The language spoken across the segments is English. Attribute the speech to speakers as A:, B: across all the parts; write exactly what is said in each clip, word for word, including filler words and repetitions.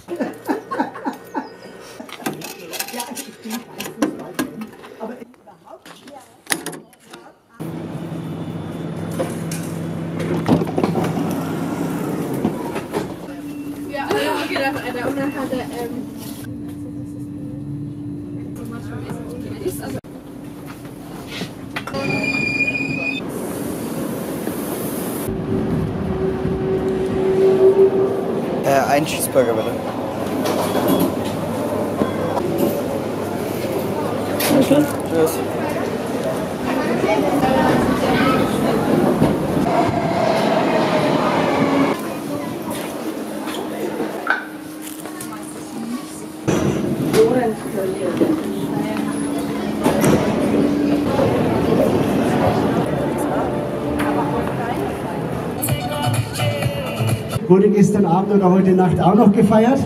A: Ja, also ich bin kein Fußballfan, aber überhaupt nicht.
B: Ja, also gedacht, Alter, und dann hat er, ähm, ist also
C: Äh, ein Cheeseburger bitte. Okay. Tschüss.
A: Wurde gestern Abend oder heute Nacht auch noch gefeiert?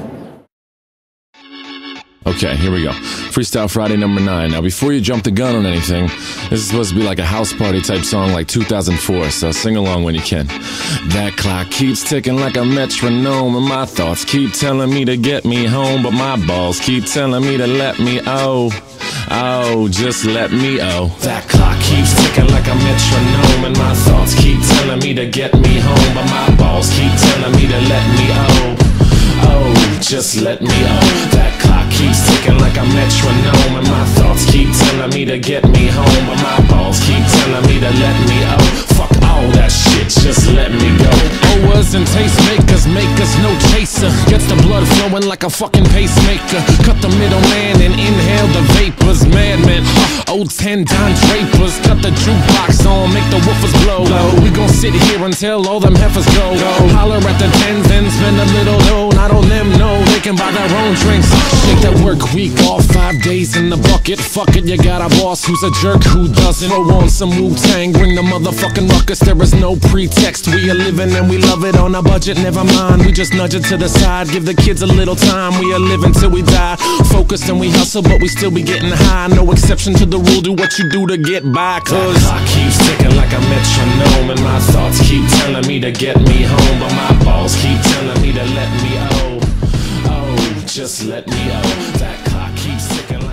D: Okay, here we go. Freestyle Friday number nine. Now, before you jump the gun on anything, this is supposed to be like a house party type song like two thousand four, so sing along when you can. That clock keeps ticking like a metronome, and my thoughts keep telling me to get me home, but my balls keep telling me to let me oh. Oh, just let me oh. That clock keeps ticking like a metronome, and my thoughts keep telling me to get me home, but my balls keep telling me to let me oh. Oh, just let me oh. That clock keeps ticking like a metronome, and my thoughts keep telling me to get me home, but my balls keep telling me to let me oh. Fuck all that shit, just let me go. Owers and tastemakers make us no chaser. Gets the blood flowing like a fucking pacemaker. Cut the middleman and inhale the vapors. Madman, uh, old ten Don Drapers. Cut the jukebox on, make the woofers blow. We gon' sit here until all them heifers go. Holler at the tens and spend a little dough. Not on them, no, they can buy their own drinks. Take that work week off, five days in the bucket. Fuck it, you got a boss who's a jerk who doesn't. Throw on some Wu-Tang, bring the motherfucking ruckus. There is no pretext, we are living and we love it on a budget. Never mind, we just nudge it to the side. Give the kids a little time, we are living till we die. Focused and we hustle, but we still be getting high. No exception to the rule, do what you do to get by. Cause the clock keeps ticking like a metronome, and my thoughts keep telling me to get me home, but my balls keep telling me to let me oh. Oh, just let me oh. That clock keeps ticking like